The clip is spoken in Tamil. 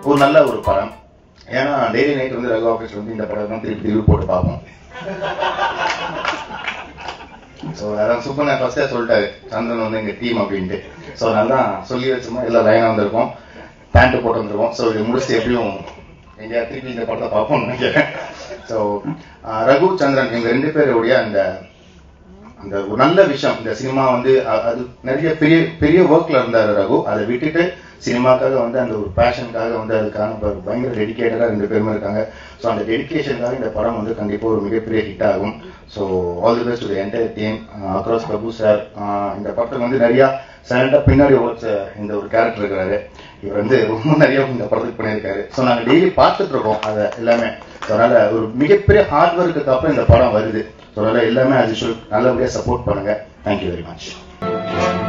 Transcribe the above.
ஒரு நல்ல ஒரு படம். ஏன்னா டெய்லி நைட் வந்து ரகு ஆஃபீஸ் வந்து இந்த படம் தான் திருப்பி திருப்பி போட்டு பார்ப்போம். ஸோ அதான் சூப்பர் நான் ஃபர்ஸ்டே சொல்லிட்டாரு சந்திரன் வந்து எங்க டீம் அப்படின்ட்டு. ஸோ அதனால சொல்லி வச்சோமா எல்லாம் லைனாக வந்திருக்கோம், பேண்ட் போட்டு வந்திருக்கோம். ஸோ இது முடிச்சுட்டு எப்படியும் எங்கேயா திருப்பி இந்த படத்தை பார்ப்போம்னு நினைக்கிறேன். ஸோ ரகு சந்திரன் எங்க 2 பேருடைய அந்த அந்த ஒரு நல்ல விஷயம். இந்த சினிமா வந்து அது நிறைய பெரிய பெரிய ஒர்க்ல இருந்தாரு ரகு. அதை விட்டுட்டு சினிமாக்காக வந்து அந்த ஒரு பேஷனுக்காக வந்து அதுக்கான பயங்கர டெடிக்கேட்டடா 2 பேருமே இருக்காங்க. ஸோ அந்த டெடிக்கேஷனுக்காக இந்த படம் வந்து கண்டிப்பா ஒரு மிகப்பெரிய ஹிட் ஆகும். So all the best to the entire team across Prabhu sir. இந்த படத்துக்கு வந்து நிறைய சைலண்டா பின்னாடி இந்த ஒரு கேரக்டர் இருக்கிறாரு. இவர் வந்து ரொம்ப நிறைய இந்த படத்துக்கு பண்ணியிருக்காரு. ஸோ நாங்கள் டெய்லி பார்த்துட்டு இருக்கோம் அதை எல்லாமே. ஸோ அதனால ஒரு மிகப்பெரிய ஹார்ட் ஒர்க்குக்கு அப்புறம் இந்த படம் வருது. ஸோ அதனால எல்லாமே அது நல்லபடியாக சப்போர்ட் பண்ணுங்க. Thank you very much.